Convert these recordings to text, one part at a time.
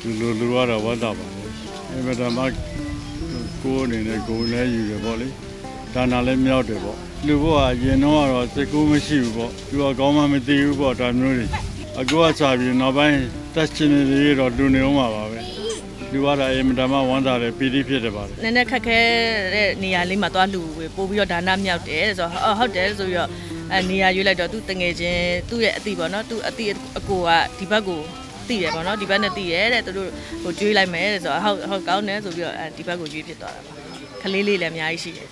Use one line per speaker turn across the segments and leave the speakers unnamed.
လူကတော့ဝတ်တာပါအဲ့မဲ့ဒါမှကိုယ်အနေနဲ့ကိုယ်လည်းယူရပေါ့လေဒါနာလည်းမြောက်တယ်ပေါ့လူဘဝရင်တော့ကတော့စိတ်ကူးမရှိဘူးပေါ့သူကကောင်းမှမသိဘူးပေါ့ဒါမျိုးတွေအခုကစားပြီးနောက်ပိုင်းတက်ချင်နေတော့လူနေအောင်ပါပဲလူကတော့အိမ်ဒါမှဝမ်းသာတယ်ပီတိဖြစ်တယ်ပါတယ်
နည်းနည်းခက်ခဲတဲ့နေရာလေးမှာသွားလူပို့ပြီးတော့ဒါနမြောက်တယ်ဆိုတော့ဟုတ်တယ်ဆိုပြီးတော့နေရာရွေးလိုက်တော့သူတငယ်ချင်းသူ့ရဲ့အတိပေါ့နော်သူအတိအကိုကဒီဘက်ကိုသိတယ်ပေါ့နော်ဒီဘက်နဲ့သိရဲတဲ့သူတို့ဟိုကျွေးလိုက်မယ်တဲ့ဆိုတော့ဟုတ်ကောင်းတယ်ဆိုပြီးတော့ဒီဘက်ကိုကျွေးဖြစ်သွားတာပါခလေးလေးလည်းအများကြီးရှိတယ်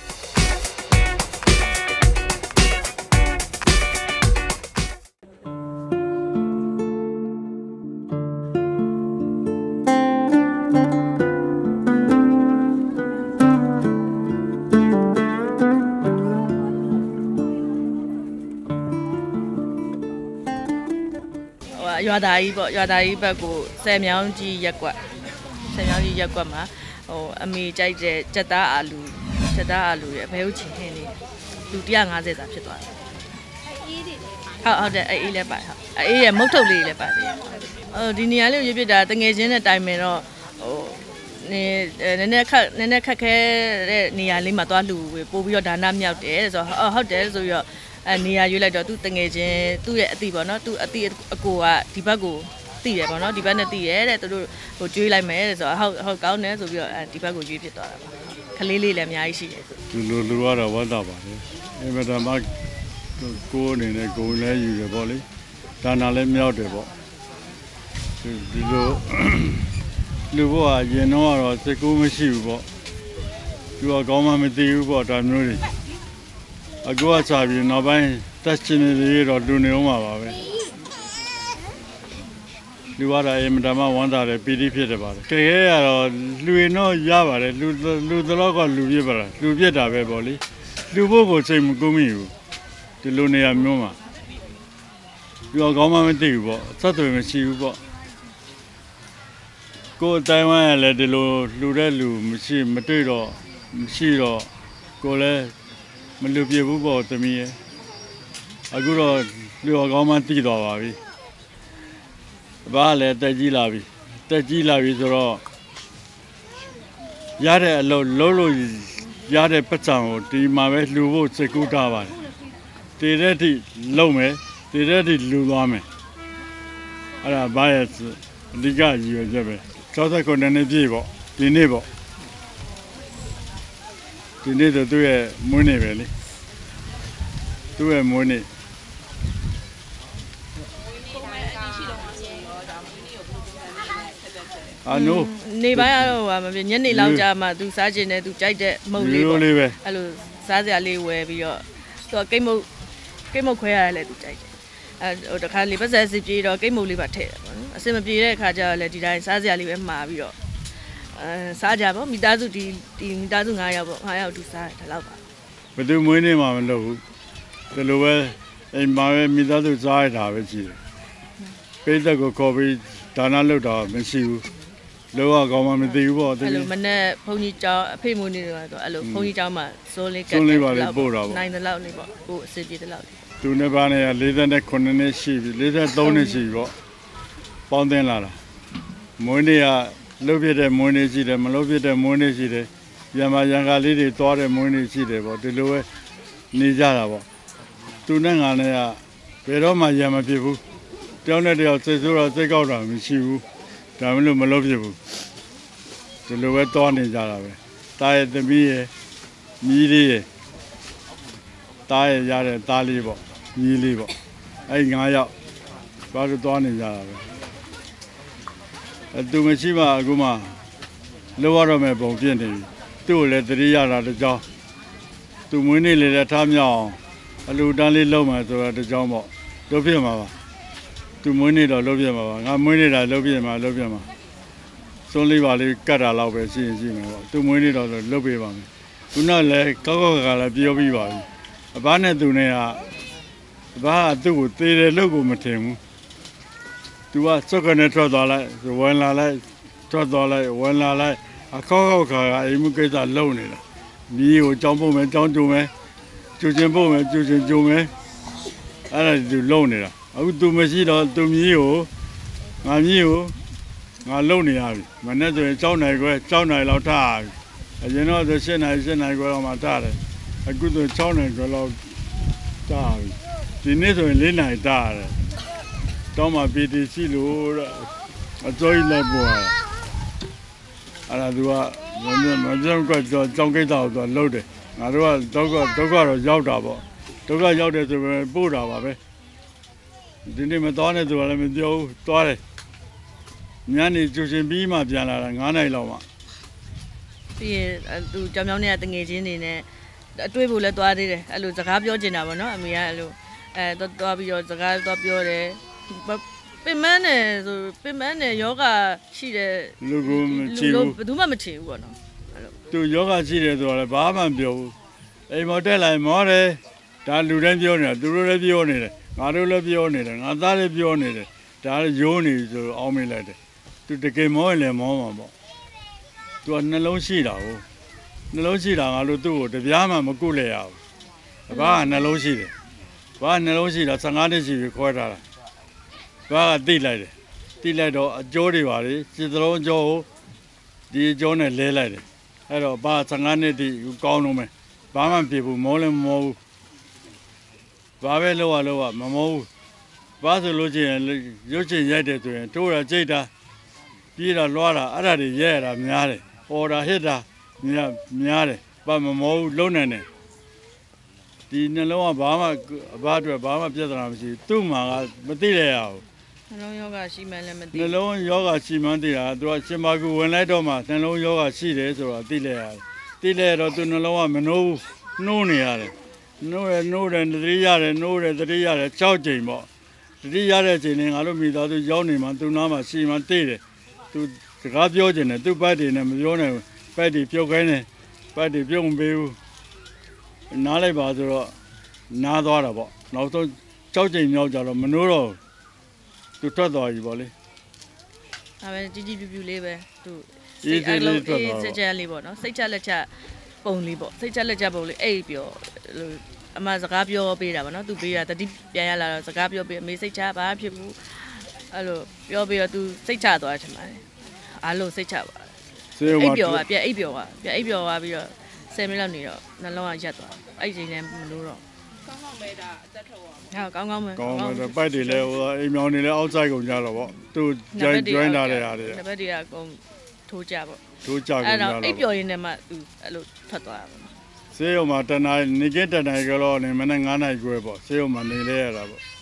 ရွာသားကြီးပေါ့ရွာသားကြီးဘက်ကိုဆယ်မြောင်းကြီးရက်ကွက်မှာဟိုအမေကြိုက်တဲ့ကြက်သားအာလူရဲ့အဘဲဥချင်းဟင်းလေးလူ150စာဖြစ်သွားတယ်ဟုတ်တယ်အေးလည်းပါဟုတ်အေးရဲ့မုတ်ထုတ်လေးလည်းပါတယ်ဒီနေရာလေးကိုရွေးပြတာတငယ်ချင်းနဲ့တိုင်ပင်တော့ဟိုနည်းနည်းခက်ခဲတဲ့နေရာလေးမှာသွားလူပို့ပြီးတော့ဒါနမြောက်တယ်ဆိုတော့ဟုတ်တယ်ဆိုပြီးတော့နေရာရွေးလိုက်တော့သူတငယ်ချင်းသူ့ရဲ့အတိပေါ့နော်သူအတိအကိုကဒီဘက်ကိုသိတယ်ပေါ့နော်ဒီဘက်နဲ့သိရဲတဲ့သူတို့ဟိုကျွေးလိုက်မယ်တဲ့ဆိုတော့ဟုတ်ကောင်းတယ်ဆိုပြီးတော့ဒီဘက်ကိုကျွေးဖြစ်သွားတာပါခလေးလေးလည်းအများကြီးရှိတယ်
လူကတော့ဝတ်တာပါတယ်အဲ့မဲ့ဒါမှကိုယ်အနေနဲ့ကိုယ်လည်းယူရပေါ့လေဒါနာလည်းမြောက်တယ်ပေါ့ဒီလိုလူဘဝရင်တော့ကတော့စိတ်ကူးမရှိဘူးပေါ့သူကကောင်းမှမသိဘူးပေါ့ဒါမျိုးတွေအခုကစားပြီးနောက်ပိုင်းတက်ချင်နေတော့လူနေအောင်ပါပဲလူကတော့အိမ်ဒါမှဝမ်းသာတယ်ပီတိဖြစ်တယ်ပါတယ်တကယ်ကတော့လူရင်တော့ရပါတယ်လူတော့ကလူပြစ်ပါလားလူပြစ်တာပဲပေါ့လေလူဖို့ကိုစိတ်မကူးမိဘူးဒီလိုနေရာမျိုးမှာသူကကောင်းမှမသိဘူးပေါ့ဆက်သွယ်မရှိဘူးပေါ့ကိုယ်တိုင်ဝမ်ရလဲဒီလိုလူတဲ့လူမတွေ့တော့မရှိတော့ကိုလည်းမလူပြဘူးပေါ့သမီးရဲ့အခုတော့လူကောင်းမှတည်သွားပါပြီဘာလဲတက်ကြီးလာပြီဆိုတော့ရတဲ့အလုပ်လို့ရတဲ့ပတ်စံကိုဒီမှာပဲလှူဖို့စိတ်ကူးထားပါတယ်တည်တဲ့အထိလုံမယ်တည်တဲ့အထိလှူသွားမယ်အဲ့ဒါဘာရဲ့အဓိကရည်ရွယ်ချက်ပဲ69နှစ်ပြည့်ပေါ့ဒီနေ့ပေါ့ဒီနေ့တော့သူ့ရဲ့မွေးနေ့ပဲလေသူ့ရဲ့မွေးနေ့နိုး
နေပိုင်းကတော့မပြညနေလောက်ကြာမှသူစားကျင်တယ်သူကြိုက်တဲ့မုတ်လေးပေါ့အဲ့လိုစားစရာလေးဝယ်ပြီးတော့သူကိတ်မုတ်ခွဲရတယ်လေသူကြိုက်တယ်ဟိုတခါလေးပတ်ဆက်စီပြေးတော့ကိတ်မုတ်လေးပါထည့်တယ်ပေါ့နော်အစင်မပြေတဲ့အခါကျတော့လေဒီတိုင်းစားစရာလေးပဲမှာပြီးတော့စားကြပေါ့မိသားစုဒီမိသားစု9ယောက်ပေါ့9ယောက်သူစားတယ်ဒါတော့ပါ
ဘယ်သူမွေးနေ့မှမလုပ်ဘူးဒီလိုပဲအိမ်မှာပဲမိသားစုစားရတာပဲရှိတယ်ပိတ်သက်ကိုခေါ်ပြီးဒါနလုပ်တာမရှိဘူးလောကကောင်းမှမသိဘူးပေါ့
အဲ့လိုမနဲ့ဘုန်းကြီးကျောင်းအဖေမွေးနေ့တော့အဲ့လိုဘုန်းကြီးကျောင်းမှာစိုးလေးကတ်
စိုးလေးပါလေးပို့တာပေါ့
နိုင်တဲ့လောက်လေးပေါ့ကိုအစီပြေတဲ့လောက်လေး
သူနဲ့ပါနေရ49နှစ်ရှိပြီ43နှစ်ရှိပြီပေါ့ပေါင်းတင်လာတာမွေးနေ့ကလှုပ်ပြတဲ့မွေးနေ့ရှိတယ်မလှုပ်ပြတဲ့မွေးနေ့ရှိတယ်ရံကာလေးတွေသွားတဲ့မွေးနေ့ရှိတယ်ပေါ့ဒီလိုပဲနေကြတာပေါ့သူနဲ့ငါနဲ့ကဘယ်တော့မှရံမဖြစ်ဘူးတယောက်နဲ့တယောက်စိတ်ဆိုးတော့စိတ်ကောက်တာမရှိဘူးဒါမှမလုပ်ဖြစ်ဘူးဒီလိုပဲသွားနေကြတာပဲတားရဲ့သမီးရဲ့မြီးလေးရဲ့တားရဲ့ရတဲ့သားလေးပေါ့မြီးလေးပေါ့အဲ့9ယောက်သွားနေကြတာပဲသူမရှိမှအခုမှလောရတော့မဲ့ပုံပြနေပြီသူ့ကိုလည်းတတိရတာတကြောင်သူမွေးနေ့လေးလည်းထားမြောက်အောင်အလူတန်းလေးလုံးမှဆိုတော့တကြောင်ပေါ့လုပ်ပြမှာပါသူမွေးနေ့တော့လုပ်ပြမှာပါငါမွေးနေတာလုပ်ပြမှာစွန်းလေးပါလေးကတ်တာလောက်ပဲရှိမယ်ပေါ့သူမွေးနေ့တော့လုပ်ပြပါမယ်ခုနလည်းကောက်လည်းပြောပြီးပါပြီအဘနဲ့သူနဲ့ကအဘကသူ့ကိုသေတယ်လို့ကိုမထင်ဘူးသူကစက်ကနေထွက်သွားလိုက်ဝင်လာလိုက်ထွက်သွားလိုက်ဝင်လာလိုက်အခေါက်ခါအိမ်မှုကိစ္စလုံနေတာမြေကိုကြောင်းပို့မယ်ကြောင်းကျုံမယ်ကျူချင်းပို့မယ်ကျူချင်းကျုံမယ်အဲ့ဒါသူလုံနေတာအခုသူမရှိတော့သူမြေကိုငါမြေကိုငါလုံနေရပြီမနေ့ဆိုရင်6နိုင်ခွဲ6နိုင်လောက်ထားပြီအရင်တော့ဆို7နိုင်ခွဲတော့မှထားတယ်အခုဆို6နိုင်ခွဲလောက်ထားပြီဒီနေ့ဆိုရင်4နိုင်ထားတယ်တော့မှ PTC လို့အစိုးရလည်းပေါ်လာအဲ့ဒါသူကမပြောင်းကတော့ကြောင်းကိစ္စကိုသူလှုပ်တယ်ငါတို့ကဒုက္ခတော့ရောက်တာပေါ့ဒုက္ခရောက်တယ်ဆိုရင်ပို့တာပါပဲဒီနေ့မသွားနဲ့ဆိုတော့လည်းမပြောဘူးသွားတယ်ညနေကျူရှင်ပြီးမှပြန်လာတာ9နိုင်လောက်မှ
ပြီးရင်သူကြောင်ကြောင်နဲ့တငယ်ချင်းတွေနဲ့အတွေ့ဖို့လည်းသွားသေးတယ်အဲ့လိုစကားပြောချင်တာပေါ့နော်အမေကအဲ့လိုသွားပြီးတော့စကားသွားပြောတယ်ပင်မန်းနဲ့ဆိုပင်မန်းနဲ့ယောဂရှိတဲ့
လူကမချီဘူး
ဘယ်သူမှမချီဘူးပေါ့နော်
အဲ့လိုသူယောဂရှိတယ်ဆိုတော့လည်းဘာမှမပြောဘူးအိမ်မတက်လိုက်မောတယ်ဒါလူတိုင်းပြောနေတာသူတို့လည်းပြောနေတယ်ငါတို့လည်းပြောနေတယ်ငါသားလည်းပြောနေတယ်ဒါရိုးနေဆိုအောင်းမိလိုက်တယ်သူတကယ်မောရင်လည်းမောမှာပေါ့သူကနှလုံးရှိတာကိုနှလုံးရှိတာငါတို့သူ့ကိုတပြားမှမကုလဲရဘူးဘာကနှလုံးရှိတယ်ဘာနှလုံးရှိတာ15နှစ်ရှိပြီခွဲထားတာဘာကတိလိုက်တယ်တိလိုက်တော့အကျိုးတွေပါလေစိတ်လုံးအကျိုးကိုဒီအကျိုးနဲ့လဲလိုက်တယ်အဲ့တော့ဘာ15နှစ်တိကောင်းတော့မယ်ဘာမှဖြစ်ဘူးမောလည်းမမောဘူးဘာပဲလောက်မမောဘူးဘာဆိုလို့ချင်းရုပ်ချင်းရိုက်တယ်ဆိုရင်တိုးတာကြိတ်တာပြေးတာလွှားတာအဲ့ဒါတွေရဲရတာများတယ်ဟော်တာဟစ်တာများတယ်ဘာမမောဘူးလုံးနေတယ်ဒီနှလုံးကဘာမှအဘအတွက်ဘာမှပြဿနာမရှိဘူးသူ့မှာကမသိရရဘူး
နှလုံးယောဂရှိမှလည်းမသိ
နှလုံးယောဂရှိမှသိတာသူကရှင်မာကူဝင်လိုက်တော့မှနှလုံးယောဂရှိတယ်ဆိုတော့သိလဲရတယ်သိလဲတော့သူနှလုံးကမနှိုးဘူးနှိုးနေရတယ်နှိုးတယ်သတိရတယ်နှိုးတယ်သတိရတယ်6ကြိမ်ပေါ့သတိရတဲ့အချိန်နဲ့ငါတို့မိသားစုရောက်နေမှသူနာမှာရှိမှသိတယ်သူစကားပြောခြင်းနဲ့သူ့ဘက်တွေနဲ့မပြောနိုင်ဘူးဘက်တွေပြုတ်ခိုင်းတယ်ဘက်တွေပြုတ်မပေးဘူးနားလိုက်ပါဆိုတော့နားသွားတာပေါ့နောက်ဆုံး6ကြိမ်မြောက်ကြတော့မနှိုးတော့သူထွက်သွားပြီပေါ့လေ
ဒါပဲကြီးပြူလေးပဲသူစိတ်အလုံးအေးစကြလေးပေါ့နော်စိတ်ချလက်ချပုံလေးပေါ့စိတ်ချလက်ချပုံလေးအဲ့ပြောအမစကားပြောပေးတာပေါ့နော်သူပေးတာတတိပြန်ရလာတော့စကားပြောပေးအမေစိတ်ချဘာဖြစ်ဘူးအဲ့လိုပြောပြီးတော့သူစိတ်ချသွားချင်ပါတယ်အားလုံးစိတ်ချပါအိပ်ပျော်ပါပြန်အိပ်ပျော်ပါပြီးတော့10မိနစ်လောက်နေတော့နှလုံးကရက်သွားအဲ့ဒီချိန်နဲ့မလို့တော့ကောင်းပဲဒါအသက်ထုတ်အောင်ကောင်းပဲ
ပိုက်တွေလည်းအိမ်မြောင်နေလည်း outside ကုန်ကြတော့ပေါ့သူ join ထားတဲ့အားတွေ
နံပါတ်တွေကအကုန်ထိုးကြပေါ့
ထိုးကြကုန်ကြတော့
အိပ်ပျော်ရင်းနဲ့မှသူအဲ့လိုထွက်သွားတာပေါ့
ဆေးရုံမှာတနားနေကတနားကြောနေမနေ့9နိုင်ကျွဲပေါ့ဆေးရုံမှာနေလဲရတာပေါ့